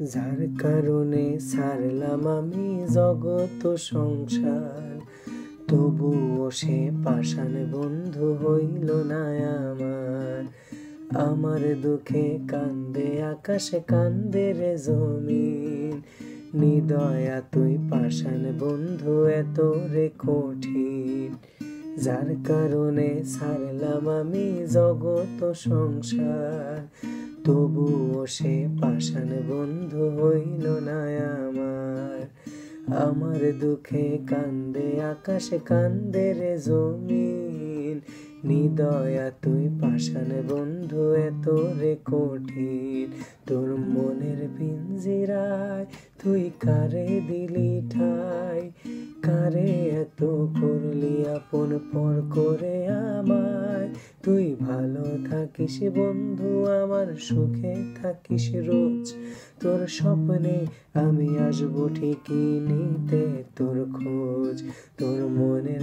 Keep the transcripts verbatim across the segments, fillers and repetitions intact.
যার কারণে ছাড়লাম আমি জগৎ সংসার, তবুও সে পাষাণ বন্ধু হইল না আমার। আমার দুঃখে কান্দে আকাশে, কান্দে রে জমিন, নিদয়া তুই পাষাণ বন্ধু এত রে কঠিন। যার কারণে ছাড়লাম আমি জগৎ সংসার, তবুও সে পাষাণ বন্ধু হইল না আমার। আমার দুঃখে কান্দে আকাশে, কান্দে রে জমিন, নিদয়া তুই পাষাণ বন্ধু এত রে কঠিন। তোর মনের পিঞ্জিরায় তুই কারে দিলি ঠাই, কারে এত করলি আপন পর করে আমায়। তুই ভালো থাকিস বন্ধু আমার, সুখে থাকিস রোজ, তোর স্বপ্নে আমি আসবো ঠিকই নিতে তোর খোঁজ। তোর মনের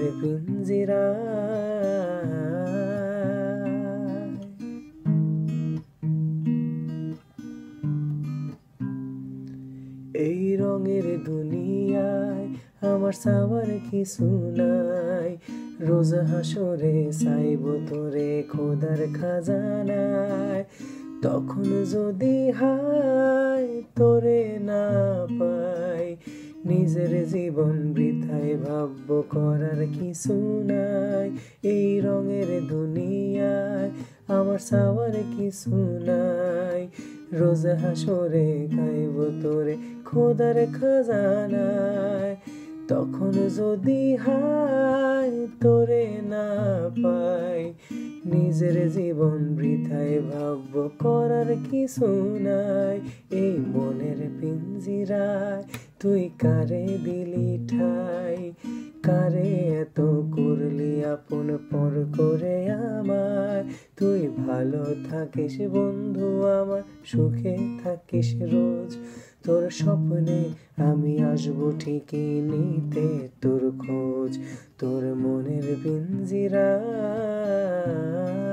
পিঞ্জিরায় এই রঙের দুনিয়ায় আমার চাওয়ার কিছু নাই, রোজ হাসরে চাইব তোরে খোদার খাজানায়। তখন যদি হায় তোরে না পাই, নিজের জীবন বৃথায় ভাবব করার কিছু নাই। এই রঙের দুনিয়ায় আমার চাওয়ার কিছু নাই, রোজ হাসরে গাইব তোরে খোদার খাজানায়। তখন যদি হায় তোরে না পাই, নিজের জীবন বৃথায় ভাবব করার কিছু নাই। এই মনের পিঞ্জিরায় তুই কারে দিলি ঠাই, কারে এত করলি আপন পর করে আমায়। তুই ভালো থাকিস বন্ধু আমার, সুখে থাকিস রোজ, তোর স্বপ্নে আমি আসবো ঠিকই নিতে তোর খোঁজ। তোর মনের পিঞ্জিরায়